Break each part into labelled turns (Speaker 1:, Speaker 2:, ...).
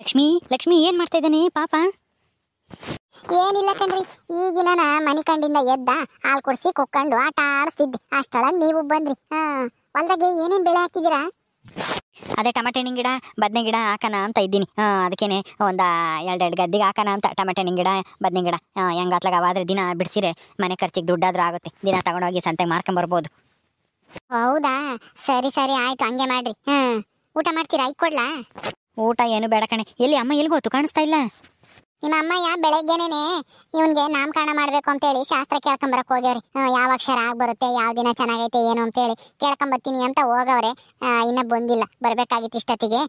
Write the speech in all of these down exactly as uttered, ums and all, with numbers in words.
Speaker 1: ಲಕ್ಷ್ಮಿ ಲಕ್ಷ್ಮಿ ಏನ್ ಮಾಡ್ತಾ ಇದ್ದಾನೆ ಪಾಪ?
Speaker 2: ಏನಿಲ್ಲ ಕಣ್ರಿ, ಈಗಿನ ಮನಿ ಕಂಡಿಂದ ಎದ್ದ ಹಾಲು ಕುಡಿಸಿ ಕುಕ್ಕೊಂಡು ಆಟ ಆಡಿಸ್ತಿದ್ದೆ. ಅಷ್ಟೊಳಗೆ ನೀವು ಬಂದ್ರಿ. ಹಾ, ಹೊಲ್ದಾಗೆ ಏನೇನ್ ಬೆಳೆ ಹಾಕಿದ್ದೀರಾ?
Speaker 1: ಅದೇ ಟಮಾಟೆ ಹಣ್ಣಿನ ಗಿಡ, ಬದನೆ ಗಿಡ ಹಾಕೋಣ ಅಂತ ಇದ್ದೀನಿ. ಹಾ, ಅದಕ್ಕೇನೆ ಒಂದ ಎರಡೆರಡು ಗದ್ದಿಗೆ ಹಾಕೋಣ ಅಂತ. ಟಮಾಟೆ ಹಣ್ಣಿನ ಗಿಡ, ಬದನೆ ಗಿಡ ಹೆಂಗಾತ್ಲಾಗ ಅವಾದ್ರೆ ದಿನ ಬಿಡಿಸಿರೆ ಮನೆ ಖರ್ಚಿಗೆ ದುಡ್ಡಾದ್ರೂ ಆಗುತ್ತೆ. ದಿನ ತಗೊಂಡೋಗಿ ಸಂತೆಗೆ ಮಾರ್ಕೊಂಬರ್ಬೋದು.
Speaker 2: ಹೌದಾ, ಸರಿ ಸರಿ ಆಯ್ತು, ಹಂಗೆ ಮಾಡ್ರಿ. ಹ್ಮ್, ಊಟ ಮಾಡ್ತೀರಾ? ಇಕ್ಕೊಡ್ಲಾ?
Speaker 1: ಊಟ ಏನು ಬೇಡ ಕಣೆ. ಎಲ್ಲಿ ಅಮ್ಮ ಎಲ್ಗೋತು? ಕಾಣಿಸ್ತಾ ಇಲ್ಲ.
Speaker 2: ನಿಮ್ಮ ಅಮ್ಮಯ್ಯ ಬೆಳಗ್ಗೆನೇನೆ ಇವನ್ಗೆ ನಾಮಕರಣ ಮಾಡ್ಬೇಕು ಅಂತೇಳಿ ಶಾಸ್ತ್ರ ಕೇಳ್ಕೊಂಬರಕ್ ಹೋಗ್ಯವ್ರಿ. ಯಾವ ಅಕ್ಷರ ಆಗ್ ಬರುತ್ತೆ, ಯಾವ ದಿನ ಚೆನ್ನಾಗೈತೆ ಏನು ಅಂತೇಳಿ ಕೇಳ್ಕೊಂಬರ್ತೀನಿ ಅಂತ ಹೋಗವ್ರೆ. ಇನ್ನ ಬಂದಿಲ್ಲ, ಬರ್ಬೇಕಾಗಿತ್ತು ಇಷ್ಟೊತ್ತಿಗೆ.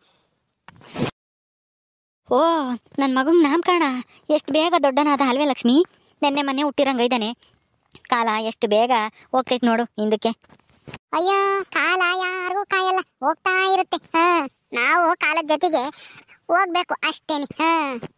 Speaker 1: ಓ, ನನ್ನ ಮಗಂಗೆ ನಾಮಕರಣ ಎಷ್ಟು ಬೇಗ ದೊಡ್ಡನಾದ ಅಲ್ವೇ ಲಕ್ಷ್ಮಿ? ನೆನ್ನೆ ಮೊನ್ನೆ ಹುಟ್ಟಿರಂಗ ಇದ್ದಾನೆ. ಕಾಲ ಎಷ್ಟು ಬೇಗ ಹೋಗ್ತೈತೆ ನೋಡು ಹಿಂದಕ್ಕೆ.
Speaker 2: ಅಯ್ಯೋ, ಕಾಲ ಯಾರಿಗೂ ಕಾಯಲ್ಲ, ಹೋಗ್ತಾ ಇರುತ್ತೆ. ಹಾ, ನಾವು ಕಾಲದ ಜೊತೆಗೆ ಹೋಗ್ಬೇಕು ಅಷ್ಟೇನಿ. ಹಾ.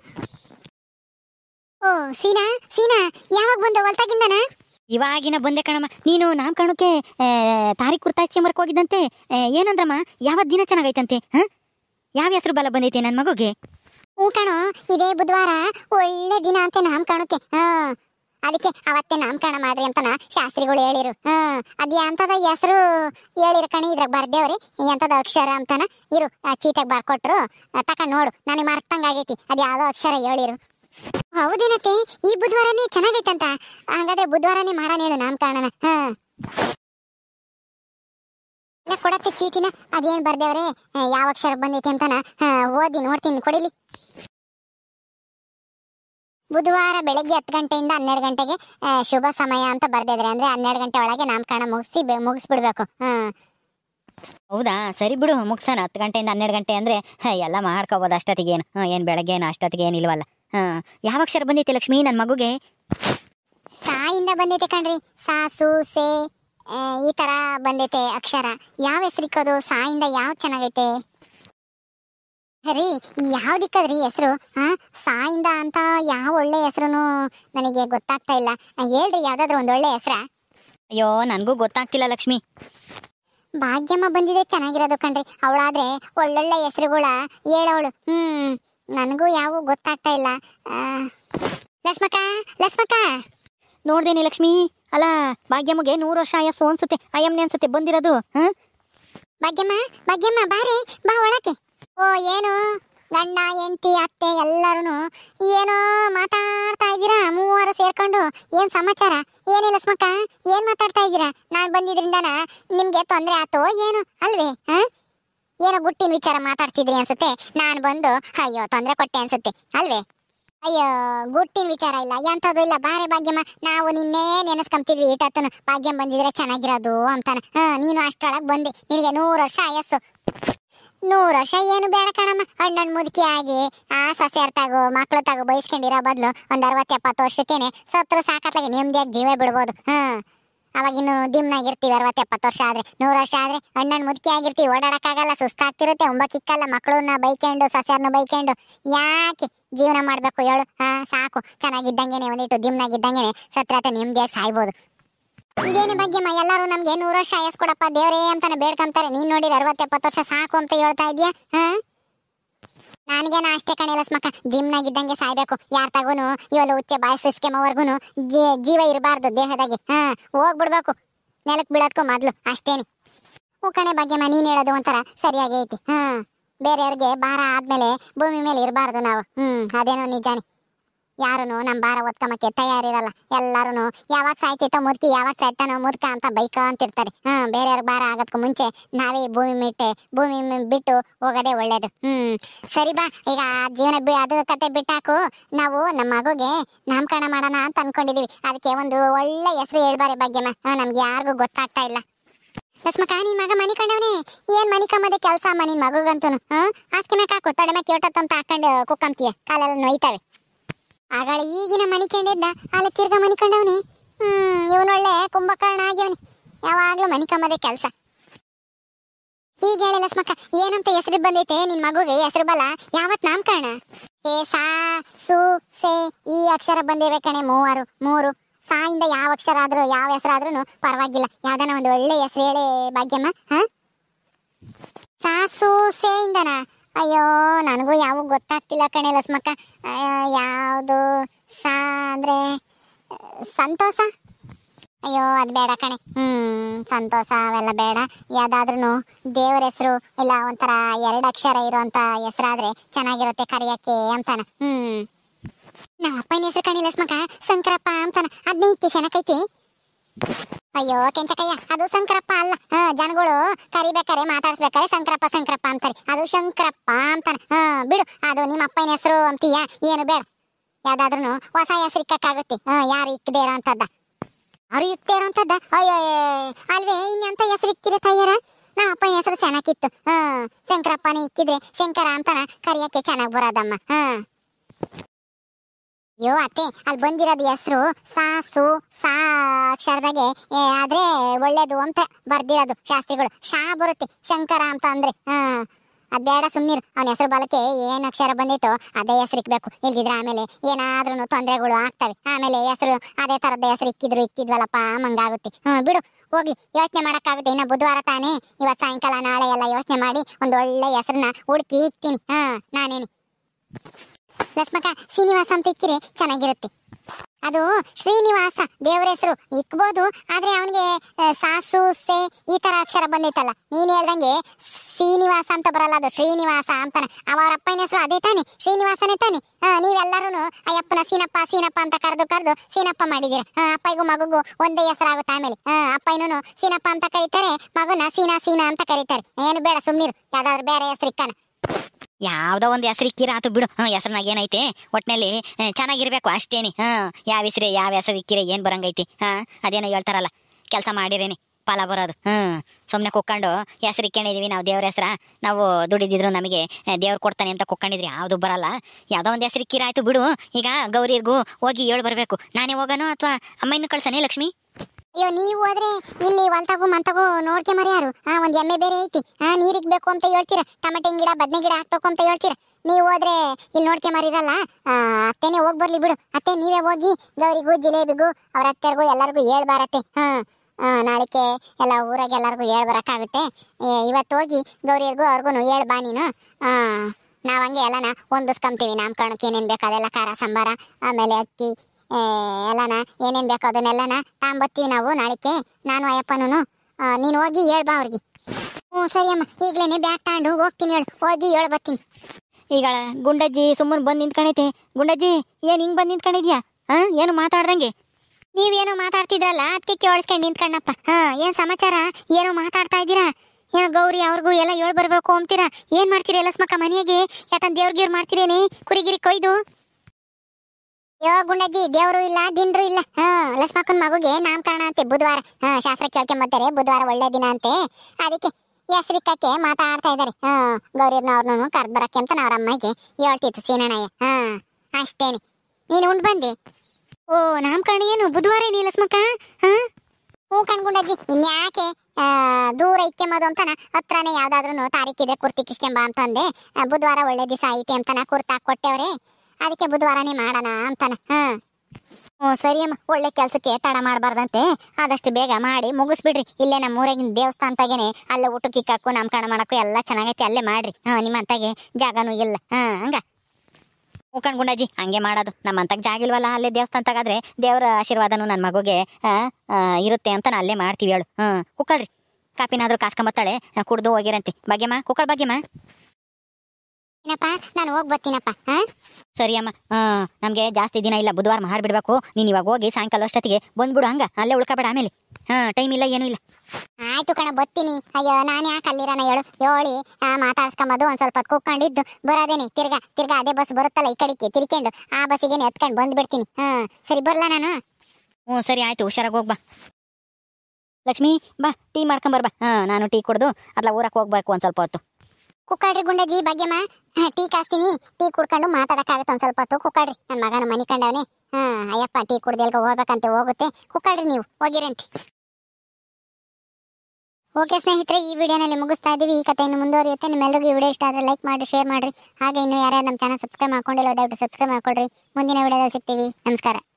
Speaker 2: ಓ ಸೀನಾ, ಸೀನಾ ಯಾವಾಗ ಬಂದ ಹೊಲ್ತಾಗಿಂದನ?
Speaker 1: ಇವಾಗಿನ ಬಂದೆ ಕಣಮ್ಮ. ನೀನು ನಾಮಕರಣಕ್ಕೆ ತಾರೀಖು ಕುರ್ತಾಯಿಸ್ಕೊಂಬರಕ್ಕೆ ಹೋಗಿದ್ದಂತೆ. ಏನಂದ್ರಮ್ಮ? ಯಾವತ್ತು ದಿನ ಚೆನ್ನಾಗೈತಂತೆ? ಹಾಂ, ಯಾವ ಹೆಸರು ಬಲ ಬಂದೈತೆ ನನ್ನ ಮಗುಗೆ?
Speaker 2: ಹ್ಞೂ ಕಣೋ, ಇದೇ ಬುಧವಾರ ಒಳ್ಳೆ ದಿನ ಅಂತೆ ನಾಮಕರಣಕ್ಕೆ. ಹಾಂ, ಅದಕ್ಕೆ ಅವತ್ತೇ ನಾಮಕರಣ ಮಾಡ್ರಿ ಅಂತನ ಶಾಸ್ತ್ರಿಗಳು ಹೇಳಿರು. ಹಾಂ, ಅದು ಎಂಥದ ಹೆಸರು ಹೇಳಿರು ಕಣಿ, ಇದ್ರಾಗ ಬರ್ದೇವ್ರಿ ಎಂಥದ ಅಕ್ಷರ ಅಂತನ. ಇರು, ಆ ಚೀಟಾಗಿ ಬರ್ಕೊಟ್ರು, ತಕ ನೋಡು, ನನಗೆ ಮರ್ತಂಗಾಗೈತಿ ಅದು ಯಾವುದೋ ಅಕ್ಷರ ಹೇಳಿರು. ಹೌದೇನತ್ತೆ, ಈ ಬುಧವಾರನೇ ಚೆನ್ನಾಗೈತಂತ. ಹಂಗಾದ್ರೆ ಬುಧವಾರನೇ ಮಾಡೋಣ ಹೇಳು ನಾಮಕರಣನ. ಹಾ, ಇಲ್ಲ ಕೊಡತ್ತೆ ಚೀಟಿನ, ಅದೇನ್ ಬರ್ದೇವ್ರೆ ಯಾವ ಅಕ್ಷರ ಬಂದೈತೆ ಅಂತನ. ಹಾ, ಓದಿ ನೋಡ್ತೀನಿ, ಕೊಡಿಲಿ. ಬುಧವಾರ ಬೆಳಗ್ಗೆ ಹತ್ತು ಗಂಟೆಯಿಂದ ಹನ್ನೆರಡು ಗಂಟೆಗೆ ಶುಭ ಸಮಯ ಅಂತ ಬರ್ದಿದ್ರೆ, ಅಂದ್ರೆ ಹನ್ನೆರಡು ಗಂಟೆ ಒಳಗೆ ನಾಮಕರಣ ಮುಗಿಸಿ ಮುಗಿಸ್ಬಿಡ್ಬೇಕು. ಹಾ,
Speaker 1: ಹೌದಾ, ಸರಿ ಬಿಡು, ಮುಗ್ಸೋಣ. ಹತ್ತು ಗಂಟೆಯಿಂದ ಹನ್ನೆರಡು ಗಂಟೆ ಅಂದ್ರೆ ಎಲ್ಲ ಮಾಡ್ಕೋಬೋದು ಅಷ್ಟೊತ್ತಿಗೇನು. ಏನು ಬೆಳಗ್ಗೆ ಏನು ಅಷ್ಟೊತ್ತಿಗೆ ಏನಿಲ್ವಲ್ಲ. ಹಾಂ, ಯಾವ ಅಕ್ಷರ ಬಂದೈತೆ ಲಕ್ಷ್ಮಿ ನನ್ನ ಮಗುಗೆ?
Speaker 2: ಸಾಯಿಂದ ಬಂದೈತೆ ಕಣ್ರಿ. ಸಾ, ಸು, ಸೆ ಈ ತರ ಬಂದೈತೆ ಅಕ್ಷರ. ಯಾವ ಹೆಸರಿಕ್ಕದು? ಸಾಯಿಂದ ಯಾವ್ದು ಚೆನ್ನಾಗೈತೆ ರೀ? ಯಾವ್ದಿಕ್ಕದ್ರಿ ಹೆಸರು? ಹಾ, ಸಾಯಿಂದ ಅಂತ ಯಾವ ಒಳ್ಳೆ ಹೆಸರು ನನಗೆ ಗೊತ್ತಾಗ್ತಾ ಇಲ್ಲ. ಹೇಳ್ರಿ, ಯಾವ್ದಾದ್ರು ಒಂದ್ ಒಳ್ಳೆ ಹೆಸರ.
Speaker 1: ಅಯ್ಯೋ, ನನಗೂ ಗೊತ್ತಾಗ್ತಿಲ್ಲ ಲಕ್ಷ್ಮಿ.
Speaker 2: ಭಾಗ್ಯಮ್ಮ ಬಂದಿದೆ ಚೆನ್ನಾಗಿರೋದು ಕಣ್ರಿ. ಅವಳಾದ್ರೆ ಒಳ್ಳೊಳ್ಳೆ ಹೆಸರುಗಳ ಹೇಳವಳು. ಹ್ಮ್, ನನಗೂ ಯಾವ ಗೊತ್ತಾಗ್ತಾ ಇಲ್ಲ. ಲಕ್ಷ್ಮಕ್ಕ, ಲಕ್ಷ್ಮಕ್ಕ
Speaker 1: ನೋಡ್ದೇನೆ ಲಕ್ಷ್ಮಿ? ಅಲ್ಲ, ಭಾಗ್ಯಮ್ಮಗೆ ನೂರು ವರ್ಷ ಆಯಸ್ಸು ಅನ್ಸುತ್ತೆ. ಅಯ್ಯಮ್ಮನೆ ಅನ್ಸುತ್ತೆ ಬಂದಿರೋದು. ಹಾಂ,
Speaker 2: ಭಾಗ್ಯಮ್ಮ, ಭಾಗ್ಯಮ್ಮ ಬಾರೆ, ಬಾ ಒಳಕ್ಕೆ. ಓ, ಏನು ಗಂಡ ಹೆಂಡತಿ ಅತ್ತೆ ಎಲ್ಲರೂ ಏನೋ ಮಾತಾಡ್ತಾ ಇದ್ದೀರಾ ಮೂವರು ಸೇರ್ಕೊಂಡು? ಏನ್ ಸಮಾಚಾರ? ಏನೇ ಲಕ್ಷ್ಮಕ್ಕ, ಏನ್ ಮಾತಾಡ್ತಾ ಇದ್ದೀರಾ? ನಾನ್ ಬಂದಿದ್ರಿಂದನ ನಿಮ್ಗೆ ತೊಂದ್ರೆ ಆತೋ ಏನು ಅಲ್ವೇ? ಹ, ಏನೋ ಗುಟ್ಟಿನ ವಿಚಾರ ಮಾತಾಡ್ತಿದ್ರಿ ಅನ್ಸುತ್ತೆ. ನಾನು ಬಂದು ಅಯ್ಯೋ ತೊಂದ್ರೆ ಕೊಟ್ಟೆ ಅನ್ಸುತ್ತೆ ಅಲ್ವೇ? ಅಯ್ಯೋ, ಗುಟ್ಟಿನ ವಿಚಾರ ಇಲ್ಲ, ಎಂಥದ್ದು ಇಲ್ಲ. ಬಾರೆ ಭಾಗ್ಯಮ್ಮ, ನಾವು ನಿನ್ನೆ ನೆನೆಸ್ಕೊಂತಿದ್ವಿ ಇಟ್ಟತ್ತನ ಭಾಗ್ಯಮ್ಮ ಬಂದಿದ್ರೆ ಚೆನ್ನಾಗಿರೋದು ಅಂತಾನ. ಹಾ, ನೀನು ಅಷ್ಟೊಳಗೆ ಬಂದೆ. ನಿನಗೆ ನೂರು ವರ್ಷ ಆಯಸ್ಸು. ನೂರು ವರ್ಷ ಏನು ಬೇಡ ಕಣಮ್ಮ, ಅಣ್ಣನ ಮುದುಕಿ ಆಗಿ ಆ ಸೊಸೆಯರ್ ತಗೋ ಮಕ್ಳು ತಗೋ ಬಯಸ್ಕೊಂಡಿರೋ ಬದಲು ಒಂದ್ ಅರವತ್ತು ಎಪ್ಪತ್ತು ವರ್ಷಕ್ಕೇನೆ ಸತ್ರು ಸಾಕತ್ಲಾಗೆ ನೆಮ್ಮದಿಯಾಗಿ ಜೀವ ಬಿಡ್ಬೋದು. ಹ್ಮ್, ಅವಾಗ ಇನ್ನು ದಿಮ್ನಾಗಿರ್ತೀವಿ. ಅರವತ್ತು ಎಪ್ಪತ್ತು ವರ್ಷ ಆದ್ರೆ. ನೂರು ವರ್ಷ ಆದ್ರೆ ಅಣ್ಣನ ಮುದುಕಿ ಆಗಿರ್ತೀವಿ, ಓಡಾಡಕ್ಕಾಗಲ್ಲ, ಸುಸ್ತಾಗ್ತಿರುತ್ತೆ, ಒಂಬಕ್ಕಿಕ್ಕಲ್ಲ, ಮಕ್ಕಳನ್ನ ಬೈಕೊಂಡು ಸೊಸೆಯರ್ನ ಬೈಕೊಂಡು ಯಾಕೆ ಜೀವನ ಮಾಡ್ಬೇಕು ಹೇಳು? ಹಾ, ಸಾಕು, ಚೆನ್ನಾಗಿದ್ದಂಗೆನೆ ಒಂದಿಟ್ಟು ದಿಮ್ನಾಗಿದ್ದಂಗೆನೆ ಸತ್ರತೆ ನೆಮ್ಮದಿಯಾಗಿ ಸಾಯ್ಬೋದು. ಇದೇನು ಭಾಗ್ಯಮ್ಮ, ಎಲ್ಲರೂ ನಮ್ಗೆ ನೂರು ವರ್ಷ ಆಯಸ್ ಕೊಡಪ್ಪ ದೇವ್ರೇ ಅಂತಾನೆ ಬೇಡ್ಕೊಂತಾರೆ. ನೀನ್ ನೋಡಿದ್ರೆ ಅರವತ್ತು ಎಪ್ಪತ್ತು ವರ್ಷ ಸಾಕು ಅಂತ ಹೇಳ್ತಾ ಇದೀಯಾ? ಹಾ, ನನಗೇನ ಅಷ್ಟೇ ಕಣೆ ಲಕ್ಷ್ಮಕ್ಕ, ದಿಮ್ನಾಗಿದ್ದಂಗೆ ಸಾಯ್ಬೇಕು. ಯಾರ ತಗೋನು ಇವಳು ಉಚ್ಚೆ ಬಾಯಿಸ್ಕೆಮವರ್ಗುನು ಜೀವ ಇರಬಾರ್ದು ದೇಹದಾಗೆ. ಹಾ, ಹೋಗ್ಬಿಡ್ಬೇಕು ನೆಲಕ್ ಬೀಳೋದ್ಕೋ ಮೊದ್ಲು ಅಷ್ಟೇನೆ. ಹೂ ಕಣೆ ಭಾಗ್ಯಮ್ಮ, ನೀನ್ ಹೇಳೋದು ಒಂಥರ ಸರಿಯಾಗಿ ಐತಿ. ಹಾ, ಬೇರೆಯವ್ರಿಗೆ ಭಾರ ಆದ್ಮೇಲೆ ಭೂಮಿ ಮೇಲೆ ಇರಬಾರ್ದು ನಾವು. ಹ್ಮ್, ಅದೇನೋ ನಿಜಾನೆ. ಯಾರು ನಮ್ಮ ಭಾರ ಒತ್ಕೊಂಬಕ್ಕೆ ತಯಾರಿರಲ್ಲ. ಎಲ್ಲಾರು ಯಾವಾಗ ಸಾಯ್ತಿತ್ತೋ ಮುದುಕಿ, ಯಾವಾಗ ಸಾಯ್ತಾನೋ ಮುದುಕ ಅಂತ ಬೈಕ ಅಂತಿರ್ತಾರೆ. ಹ್ಮ್, ಬೇರೆಯವ್ರ ಭಾರ ಆಗೋದಕ್ಕೂ ಮುಂಚೆ ನಾವೇ ಭೂಮಿ ಮಿಟ್ಟೆ ಭೂಮಿ ಬಿಟ್ಟು ಹೋಗೋದೇ ಒಳ್ಳೇದು. ಹ್ಮ್, ಸರಿ ಬಾ, ಈಗ ಜೀವನ ಬಿ ಅದು ಕತೆ ಬಿಟ್ಟಾಕು. ನಾವು ನಮ್ಮ ಮಗುಗೆ ನಾಮಕರಣ ಮಾಡೋಣ ಅಂತ ಅನ್ಕೊಂಡಿದೀವಿ. ಅದಕ್ಕೆ ಒಂದು ಒಳ್ಳೆ ಹೆಸರು ಹೇಳ್ಬಾರೆ ಭಾಗ್ಯಮ್ಮ. ನಮ್ಗೆ ಯಾರಿಗೂ ಗೊತ್ತಾಗ್ತಾ ಇಲ್ಲ. ಲಕ್ಷ್ಮಕ್ಕ, ನಿನ್ ಮಗ ಮನಿ ಕಂಡವನೇ? ಏನ್ ಮನಿ ಕಮ್ಮದೆ ಕೆಲಸ ಅಮ್ಮ ನಿನ್ ಮಗಗಂತೂ. ಹ್ಮ್, ಹಾಸ್ಕೆ ಮ್ಯಾಕ ಹಾಕು, ತೊಡೆ ಮ್ಯಾಕ ಕೇಟತ್ತಂತ ಹಾಕೊಂಡು ಕುಕ್ಕಂತೀಯ, ಕಾಲೆಲ್ಲ ನೋಯ್ತವೆ. ಆಗಳ ಈಗಿನ ಮನಿ ಕಂಡಿದ್ದ ಅಲ್ಲಿ ತಿರ್ಗಾ ಮನಿ ಕಂಡವನಿ. ಹ್ಮ್, ಇವನೊಳ್ಳೆ ಕುಂಭಕರ್ಣ ಆಗ್ಯವನಿ, ಯಾವಾಗ್ಲೂ ಮನಿ ಕಮ್ಮದೆ ಕೆಲಸ. ಈಗ ಹೇಳ ಲಕ್ಷ್ಮಕ್ಕ, ಏನಂತ ಹೆಸರು ಬಂದೈತೆ ನಿನ್ ಮಗುಗೆ? ಹೆಸರು ಬಲ ಯಾವತ್ ನಾಮಕರಣ? ಏ, ಸಾ, ಸು, ಸೆ ಈ ಅಕ್ಷರ ಬಂದಿವೆ ಕಣೆ, ಮೂವರು ಮೂರು. ಸಾಯಿಂದ ಯಾವ ಅಕ್ಷರ ಆದ್ರೂ ಯಾವ ಹೆಸರಾದ್ರೂ ಪರವಾಗಿಲ್ಲ. ಯಾವ್ದಾನ ಒಂದು ಒಳ್ಳೆ ಹೆಸರು ಹೇಳಿ ಭಾಗ್ಯಮ್ಮ. ಹ, ಸಾ, ಸು, ಸೆ ಇಂದನ ಅಯ್ಯೋ ನನಗೂ ಯಾವ ಗೊತ್ತಾಗ್ತಿಲ್ಲ ಕಣೆ ಲಸ್ಮಕ್ಕ. ಯಾವುದು ಸಾ ಅಂದ್ರೆ ಸಂತೋಷ. ಅಯ್ಯೋ ಅದು ಬೇಡ ಕಣೆ. ಹ್ಮ್ ಸಂತೋಷ ಅವೆಲ್ಲ ಬೇಡ. ಯಾವ್ದಾದ್ರೂ ದೇವ್ರ ಹೆಸರು ಇಲ್ಲ ಒಂಥರ ಎರಡು ಅಕ್ಷರ ಇರೋಂಥ ಹೆಸರಾದ್ರೆ ಚೆನ್ನಾಗಿರುತ್ತೆ ಕರಿಯಕ್ಕೆ ಅಂತಾನ. ಹ್ಮ್ ನಮ್ಮ ಅಪ್ಪನ ಹೆಸರು ಕಣೆ ಲಸ್ಮಕ್ಕ, ಶಂಕರಪ್ಪ ಅಂತಾನ. ಅದನ್ನ ಇಕ್ಕಿ ಚೆನ್ನಾಗೈತಿ. ಅಯ್ಯೋ ಕೆಂಚಕಯ್ಯ, ಅದು ಶಂಕರಪ್ಪ ಅಲ್ಲ. ಹ ಜನಗಳು ಕರಿಬೇಕಾರೆ ಮಾತಾಡ್ಸ್ಬೇಕಾರೆ ಶಂಕರಪ್ಪ ಶಂಕರಪ್ಪ ಅಂತಾರೆ, ಅದು ಶಂಕರಪ್ಪ ಅಂತಾನೆ. ಹ ಬಿಡು, ಅದು ನಿಮ್ಮ ಅಪ್ಪನ ಹೆಸರು ಅಂತೀಯ, ಏನು ಬೇಡ. ಯಾವ್ದಾದ್ರು ಹೊಸ ಹೆಸರು ಇಕ್ಕಾಗುತ್ತೆ. ಹ ಯಾರು ಇಕ್ಕದೇ ಇರೋ ಅಂತದ್ದ, ಅವ್ರು ಇಕ್ದೇ ಇರೋ ಅಂತದ್ದ. ಅಯ್ಯೋ ಅಲ್ವೇ, ಇನ್ನೆಂತ ಹೆಸರು ಇಕ್ತಿರ ತಾಯ್ಯಾರ? ನಮ್ಮ ಅಪ್ಪನ ಹೆಸರು ಚೆನ್ನಾಗಿತ್ತು. ಹ ಶಂಕರಪ್ಪನೇ ಇಕ್ಕಿದ್ರೆ ಶಂಕರ ಅಂತಾನ ಕರಿಯಕ್ಕೆ ಚೆನ್ನಾಗಿ ಬರೋದಮ್ಮ. ಹ ಅಯ್ಯೋ ಅತ್ತೆ, ಅಲ್ಲಿ ಬಂದಿರೋದು ಹೆಸರು ಸಾಸು ಸಾ ಅಕ್ಷರದಾಗೆ ಆದ್ರೆ ಒಳ್ಳೇದು ಅಂತ ಬರ್ದಿರೋದು ಶಾಸ್ತ್ರಿಗಳು. ಶಾ ಬರುತ್ತೆ ಶಂಕರ ಅಂತ ಅಂದ್ರೆ. ಹಾ ಅದ್ ಬೇಡ, ಸುಮ್ನಿರು. ಅವನ ಹೆಸರು ಬಲಕ್ಕೆ ಏನ್ ಅಕ್ಷರ ಬಂದಿತ್ತು ಅದೇ ಹೆಸರು ಇಕ್ಬೇಕು. ಇಲ್ದಿದ್ರೆ ಆಮೇಲೆ ಏನಾದ್ರೂ ತೊಂದರೆಗಳು ಆಗ್ತವೆ. ಆಮೇಲೆ ಹೆಸರು ಅದೇ ತರದ ಹೆಸರು ಇಕ್ಕಿದ್ರು ಇಕ್ತಿದ್ವಲ್ಲಪ್ಪ ಮಂಗಾಗುತ್ತೆ. ಹ್ಮ್ ಬಿಡು, ಹೋಗ್ಲಿ, ಯೋಚನೆ ಮಾಡಕ್ಕಾಗುತ್ತೆ. ಇನ್ನ ಬುಧವಾರ ತಾನೇ, ಇವತ್ ಸಾಯಂಕಾಲ ನಾಳೆ ಎಲ್ಲ ಯೋಚನೆ ಮಾಡಿ ಒಂದ್ ಒಳ್ಳೆ ಹೆಸರನ್ನ ಹುಡುಕಿ ಇಕ್ತೀನಿ. ಹಾ ನಾನೇನಿ ಲಸ್ಮಕ್ಕ, ಶ್ರೀನಿವಾಸ ಅಂತ ಇಕ್ಕಿರೆ ಚೆನ್ನಾಗಿರುತ್ತೆ. ಅದು ಶ್ರೀನಿವಾಸ ದೇವ್ರ ಹೆಸರು ಇಕ್ಬೋದು, ಆದ್ರೆ ಅವನಿಗೆ ಸಾಸು ಸೆ ಈ ತರ ಅಕ್ಷರ ಬಂದೈತಲ್ಲ. ನೀನ್ ಹೇಳ್ದಂಗೆ ಶ್ರೀನಿವಾಸ ಅಂತ ಬರಲ್ಲ, ಅದು ಶ್ರೀನಿವಾಸ ಅಂತಾನೆ. ಅವರ ಅಪ್ಪನ ಹೆಸರು ಅದೇ ತಾನೆ, ಶ್ರೀನಿವಾಸನೇ ತಾನೆ. ಹ ನೀವೆಲ್ಲರೂ ಅಯ್ಯಪ್ಪನ ಸೀನಪ್ಪ ಸೀನಪ್ಪ ಅಂತ ಕರೆದು ಕರೆದು ಸೀನಪ್ಪ ಮಾಡಿದೀರ. ಹ ಅಪ್ಪಗೂ ಮಗುಗೂ ಒಂದೇ ಹೆಸರಾಗುತ್ತೆ. ಆಮೇಲೆ ಹ ಅಪ್ಪನೂ ಸೀನಪ್ಪ ಅಂತ ಕರೀತಾರೆ, ಮಗುನ ಸೀನಾ ಸೀನಾ ಅಂತ ಕರೀತಾರೆ. ಏನು ಬೇಡ, ಸುಮ್ನಿರು. ಯಾವ್ದಾದ್ರು ಬೇರೆ ಹೆಸರು ಇಕ್ಕಣ.
Speaker 1: ಯಾವ್ದೋ ಒಂದು ಹೆಸರು ಇಕ್ಕಿರ ಆತು ಬಿಡು. ಹ್ಮ್ ಹೆಸರ್ನಾಗ ಏನೈತೆ, ಒಟ್ನಲ್ಲಿ ಚೆನ್ನಾಗಿರ್ಬೇಕು ಅಷ್ಟೇನಿ. ಹಾ ಯಾವ ಹೆಸರೇ ಯಾವ ಹೆಸರು ಇಕ್ಕಿರೆ ಏನ್ ಬರಂಗೈತಿ. ಹಾ ಅದೇನೋ ಹೇಳ್ತಾರಲ್ಲ, ಕೆಲಸ ಮಾಡಿರೇನಿ ಫಲ ಬರೋದು. ಹ್ಮ್ ಸುಮ್ನೆ ಕುಕ್ಕೊಂಡು ಹೆಸರು ಇಕ್ಕೊಂಡಿದೀವಿ ನಾವು, ದೇವ್ರ ಹೆಸರ ನಾವು ದುಡಿದಿದ್ರು ನಮಗೆ ದೇವ್ರು ಕೊಡ್ತಾನೆ ಅಂತ ಕುಕ್ಕೊಂಡಿದ್ರಿ ಯಾವ್ದು ಬರಲ್ಲ. ಯಾವ್ದೋ ಒಂದು ಹೆಸರು ಇಕ್ಕಿರ ಆಯ್ತು ಬಿಡು. ಈಗ ಗೌರಿರ್ಗೂ ಹೋಗಿ ಹೇಳಿ ಬರ್ಬೇಕು. ನಾನೇ ಹೋಗೋನು ಅಥವಾ ಅಮ್ಮಯ್ಯನ ಕಳ್ಸನೆ ಲಕ್ಷ್ಮಿ?
Speaker 2: ಅಯ್ಯೋ ನೀವು ಹೋದ್ರೆ ಇಲ್ಲಿ ಹೊಲ್ತಾಗು ಮಂತಾಗು ನೋಡ್ಕೆ ಮರಿ ಯಾರು? ಹಾ ಒಂದ್ ಎಮ್ಮೆ ಬೇರೆ ಐತಿ. ಹಾ ನೀರಿಗ್ ಬೇಕು ಅಂತ ಹೇಳ್ತೀರಾ, ಟಮಟೆ ಗಿಡ ಬದ್ನೆ ಗಿಡ ಹಾಕ್ಬೇಕು ಅಂತ ಹೇಳ್ತೀರಾ. ನೀವು ಹೋದ್ರೆ ಇಲ್ಲಿ ನೋಡ್ಕೆ ಮರಿರಲ್ಲ. ಆ ಅತ್ತೆನೆ ಹೋಗ್ ಬರ್ಲಿ ಬಿಡು. ಅತ್ತೆ ನೀವೇ ಹೋಗಿ ಗೌರಿಗೂ ಜಿಲೇಬಿಗೂ ಅವ್ರ ಅತ್ತೆರ್ಗೂ ಎಲ್ಲರಿಗೂ ಹೇಳ್ಬಾರತ್ತೆ. ಹಾ ನಾಳಿಕೆ ಎಲ್ಲ ಊರಾಗ ಎಲ್ಲರಿಗೂ ಹೇಳ್ ಬರಕ್ಕಾಗುತ್ತೆ. ಇವತ್ತು ಹೋಗಿ ಗೌರಿಯರ್ಗೂ ಅವ್ರಿಗೂ ಹೇಳ್ ಬಾ ನೀನು. ಆ ನಾವ್ ಹಂಗೆ ಎಲ್ಲನ ಹೊಂದಿಸ್ಕೊಂತೀವಿ. ನಾಮಕರಣಕ್ಕೆ ಏನೇನ್ ಬೇಕು ಅದೆಲ್ಲ, ಖಾರ ಸಾಂಬಾರ ಆಮೇಲೆ ಅಕ್ಕಿ ಎಲ್ಲನ ಏನೇನ್ ಬೇಕೋ ಅದನ್ನೆಲ್ಲನ ತಾಂಬತ್ತೀವಿ ನಾವು ನಾಳಿಕೆ. ನಾನು ಅಯ್ಯಪ್ಪನೂ ನೀನು ಹೋಗಿ ಹೇಳ್ಬಾ ಅವ್ರಿಗೆ. ಹ್ಞೂ ಸರಿ ಅಮ್ಮ, ಈಗ್ಲೇನೆ ಬ್ಯಾಗ್ ತಗೊಂಡು ಹೋಗ್ತೀನಿ. ಹೇಳು, ಹೋಗಿ ಹೇಳಿ ಬರ್ತೀನಿ.
Speaker 1: ಈಗ ಗುಂಡಜ್ಜಿ ಸುಮ್ಮನೆ ಬಂದು ನಿಂತ್ಕೊಂಡೈತೆ. ಗುಂಡಜ್ಜಿ ಏನ್ ಹಿಂಗ್ ಬಂದು ನಿಂತ್ಕೊಂಡಿದ್ಯಾ? ಹಾ ಏನು ಮಾತಾಡ್ದಂಗೆ?
Speaker 2: ನೀವೇನೋ ಮಾತಾಡ್ತಿದ್ರಲ್ಲ ಅದಕ್ಕೆ ಕೇಳಿಸ್ಕೊಂಡು ನಿಂತ್ಕೊಂಡಪ್ಪ. ಹಾ ಏನ್ ಸಮಾಚಾರ? ಏನೋ ಮಾತಾಡ್ತಾ ಇದ್ದೀರಾ? ಏನೋ ಗೌರಿ ಅವ್ರಿಗೂ ಎಲ್ಲ ಹೇಳ್ ಬರ್ಬೇಕು ಅಂತೀರಾ? ಏನ್ ಮಾಡ್ತೀರಿ ಲಸ್ಮಕ್ಕ ಮನೆಗೆ? ಯಾಕಂದ್ ದೇವ್ರಿಗೇರ್ ಮಾಡ್ತೀರೇನಿ ಕುರಿಗಿರಿ ಕೊಯ್ದು? ಯೋ ಗುಂಡಜ್ಜಿ, ದೇವ್ರು ಇಲ್ಲ ದಿನ್ರು ಇಲ್ಲ. ಹಾ ಲಸ್ಮಕ್ಕನ್ ಮಗುಗೆ ನಾಮಕರಣ ಅಂತೆ ಬುಧವಾರ. ಹಾ ಶಾಸ್ತ್ರ ಕೇಳ್ಕೊಂಬತ್ತಾರೆ, ಬುಧವಾರ ಒಳ್ಳೆ ದಿನ ಅಂತೆ. ಅದಕ್ಕೆ ಹೆಸರಿಕ್ಕಕ್ಕೆ ಮಾತಾಡ್ತಾ ಇದಾರೆ. ಹಾ ಗೌರಿಯರ್ನ ಅವ್ರನ್ನು ಕರ್ದ್ ಬರಕ್ಕೆ ಅಂತ ಅವ್ರ ಅಮ್ಮಗೆ ಹೇಳ್ತಿತ್ತು ಸೀನಣ್ಣಯ್ಯ. ಹಾ ಅಷ್ಟೇನೆ. ನೀನು ಉಂಡ್ ಬಂದೆ? ಓ ನಾಮಕರಣ ಏನು ಬುಧವಾರ ಏನಿ ಲಸ್ಮಕ್ಕ? ಹಾ ಹ್ಞೂ ಕಣ್ಗುಂಡಜ್ಜಿ, ಇನ್ಯಾಕೆ ಆ ದೂರ ಇಕ್ಕೆಂಬದು ಅಂತಾನ ಹತ್ರನೇ ಯಾವ್ದಾದ್ರು ತಾರೀಕಿದೆ ಕುರ್ತಿ ಕಿಸ್ಕೆಂಬ ಅಂತಂದೆ. ಬುಧವಾರ ಒಳ್ಳೆ ದಿವಸ ಐತಿ ಅಂತಾನ ಕುರ್ತಾ ಕೊಟ್ಟೆವ್ರೆ, ಅದಕ್ಕೆ ಬುಧವಾರನೇ ಮಾಡೋಣ ಅಂತಾನ. ಹಾ ಹ್ಞೂ ಸರಿ ಅಮ್ಮ, ಒಳ್ಳೆ ಕೆಲ್ಸಕ್ಕೆ ತಡ ಮಾಡಬಾರ್ದಂತೆ. ಆದಷ್ಟು ಬೇಗ ಮಾಡಿ ಮುಗಿಸ್ಬಿಡ್ರಿ. ಇಲ್ಲೇ ನಮ್ಮ ಊರಾಗಿನ ದೇವಸ್ಥಾನದಾಗೇನೆ ಅಲ್ಲೇ ಊಟಕ್ಕೆ ಇಕ್ಕಾಕು ನಾಮಕರಣ ಮಾಡಕ್ಕೂ ಎಲ್ಲ ಚೆನ್ನಾಗೈತಿ, ಅಲ್ಲೇ ಮಾಡ್ರಿ. ಹಾ ನಿಮ್ಮಂತಾಗೆ ಜಾಗನೂ ಇಲ್ಲ. ಹಾ ಹಂಗ ಮುಖಂಡ್ ಗುಂಡಾಜಿ ಹಂಗೆ ಮಾಡೋದು. ನಮ್ಮಂತಾಗ ಜಾಗ ಇಲ್ವಲ್ಲ, ಅಲ್ಲೇ ದೇವಸ್ಥಾನದಾಗಾದ್ರೆ ದೇವರ ಆಶೀರ್ವಾದನು ನನ್ನ ಮಗುಗೆ ಇರುತ್ತೆ ಅಂತ ನಾ ಅಲ್ಲೇ ಮಾಡ್ತೀವಿ. ಹೇಳು. ಹ್ಮ್ ಕುಕ್ಕಳ್ರಿ, ಕಾಪಿನಾದ್ರೂ ಕಾಸ್ಕೊಂಬತ್ತಾಳೆ, ಕುಡ್ದು ಹೋಗಿರಂತೆ. ಭಾಗ್ಯಮ್ಮ ಕುಕ್ಕಳ್ ಭಾಗ್ಯಮ್ಮ. ಏನಪ್ಪ, ನಾನು ಹೋಗಿ ಬರ್ತೀನಪ್ಪ. ಹಾ
Speaker 1: ಸರಿ ಅಮ್ಮ. ಹ್ಮ್ ನಮ್ಗೆ ಜಾಸ್ತಿ ದಿನ ಇಲ್ಲ, ಬುಧವಾರ ಮಾಡ್ಬಿಡ್ಬೇಕು. ನೀನ್ ಇವಾಗ ಹೋಗಿ ಸಾಯಂಕಾಲ ಅಷ್ಟೊತ್ತಿಗೆ ಬಂದ್ಬಿಡು. ಹಂಗ ಅಲ್ಲೇ ಉಳ್ಕೊಬೇಡ, ಆಮೇಲೆ ಹಾ ಟೈಮ್ ಇಲ್ಲ ಏನೂ ಇಲ್ಲ.
Speaker 2: ಆಯ್ತು ಕಣ, ಬರ್ತೀನಿ. ಅಯ್ಯೋ ನಾನು ಯಾಕೆ ಅಲ್ಲಿರೋಣ ಹೇಳು? ಹೇಳಿ ಮಾತಾಡ್ಸ್ಕೊಂಬದು ಒಂದ್ ಸ್ವಲ್ಪ ಕೂತ್ಕೊಂಡಿದ್ದು ಬರೋದೇನೆ. ತಿರ್ಗಾ ತಿರ್ಗಾ ಅದೇ ಬಸ್ ಬರುತ್ತಲ್ಲ ಈ ಕಡೆಗೆ ತಿರ್ಕೊಂಡು ಆ ಬಸ್ಸಿಗೆ ಎತ್ಕೊಂಡು ಬಂದ್ಬಿಡ್ತೀನಿ. ಹಾ ಸರಿ, ಬರ್ಲಾ ನಾನು?
Speaker 1: ಹ್ಞೂ ಸರಿ ಆಯ್ತು, ಹುಷಾರಾಗಿ ಹೋಗ್ಬಾ. ಲಕ್ಷ್ಮಿ ಬಾ, ಟೀ ಮಾಡ್ಕೊಂಬರ್ಬಾ. ಹಾ ನಾನು ಟೀ ಕುಡ್ದು ಅದ್ಲ ಊರಕ್ಕೆ ಹೋಗ್ಬೇಕು ಒಂದ್ ಸ್ವಲ್ಪ ಹೊತ್ತು.
Speaker 2: ಕುಕ್ಕಾಡ್ರಿ ಗುಂಡಜ್ಜಿ, ಭಾಗ್ಯಮ್ಮ ಟೀ ಕಾಸ್ತೀನಿ. ಟೀ ಕುಡ್ಕೊಂಡು ಮಾತಾಡಕ್ಕಾಗತ್ತೆ ಒಂದ್ ಸ್ವಲ್ಪ ಹೊತ್ತು. ಕುಕ್ಕಾಡ್ರಿ, ನನ್ನ ಮಗನ ಮನಿ ಕಂಡವನೆ. ಹಾ ಅಯ್ಯಪ್ಪ ಟೀ ಕುಡ್ದು ಎಲ್ಗ ಹೋಗ್ಬೇಕಂತ ಹೋಗುತ್ತೆ. ಕುಕ್ಕಾಡ್ರಿ, ನೀವು ಹೋಗಿರಂತೆ. ಓಕೆ ಸ್ನೇಹಿತರೆ, ಈ ವಿಡಿಯೋನಲ್ಲಿ ಮುಗಿಸ್ತಾ ಇದ್ದೀವಿ. ಈ ಕಥೆಯನ್ನು ಮುಂದುವರಿಯುತ್ತೆ. ನಿಮ್ಮೆಲ್ಲರಿಗೂ ಈ ವಿಡಿಯೋ ಇಷ್ಟ ಆದರೆ ಲೈಕ್ ಮಾಡಿ, ಶೇರ್ ಮಾಡಿರಿ. ಹಾಗೆ ಇನ್ನು ಯಾರ್ಯಾರು ನಮ್ಮ ಚಾನಲ್ ಸಬ್ಸ್ಕ್ರೈಬ್ ಮಾಡ್ಕೊಂಡಿಲ್ಲ ದಯವಿಟ್ಟು ಸಬ್ಸ್ಕ್ರೈಬ್ ಮಾಡ್ಕೊಳ್ರಿ. ಮುಂದಿನ ವಿಡಿಯೋದಲ್ಲಿ ಸಿಗ್ತೀವಿ. ನಮಸ್ಕಾರ.